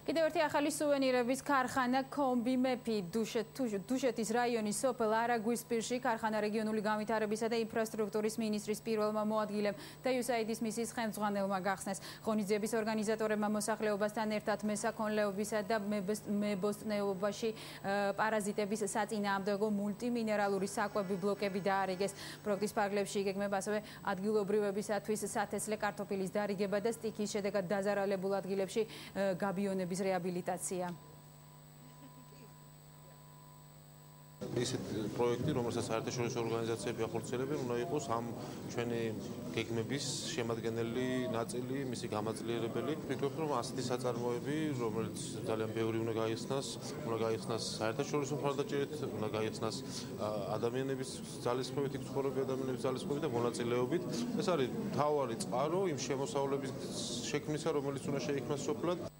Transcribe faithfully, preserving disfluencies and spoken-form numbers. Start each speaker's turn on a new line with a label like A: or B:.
A: კიდევ ერთი ახალი სუვენირების ქარხანა კომბიმეფი დუშეთის რაიონის სოფელ არაგვისპირში ქარხანა რეგიონული განვითარებისა და ინფრასტრუქტურის მინისტრის პირველმა მოადგილემ და იუსაიდის მისიის ხელმძღვანელმა გახსნეს. ღონისძიების ორგანიზატორებმა მოსახლეობასთან ერთად მესაქონლეობისა და მებოსტნეობაში პარაზიტების საწინააღმდეგო მულტიმინერალური საკვები ბლოკები დაარიგეს. პროექტის ფარგლებში იგეგმება ასევე ადგილობრივებისათვის სათესლე კარტოფილის დარიგება და სტიქიის შედეგად დაზარალებულ ადგილებში გაბიონების რეაბილიტაცია.
B: ისეთ პროექტი, რომელსაც საერთაშორისო ორგანიზაციები ახორციელებენ, უნდა იყოს ამ ჩვენი გეგმების შემადგენელი ნაწილი, მისი გამაძლიერებელი. ვფიქრობ, რომ ასეთი საწარმოები, რომელიც ძალიან ბევრი უნდა გაიხსნას, უნდა გაიხსნას საერთაშორისო მხარდაჭერით, უნდა გაიხსნას ადამიანების ძალისხმევით, ცხოვრობი ადამიანების ძალისხმევით და მონაწილეობით. ეს არის მთავარი წყარო იმ შემოსავლების შექმნისა, რომელიც უნდა შეიქმნას სოფლად.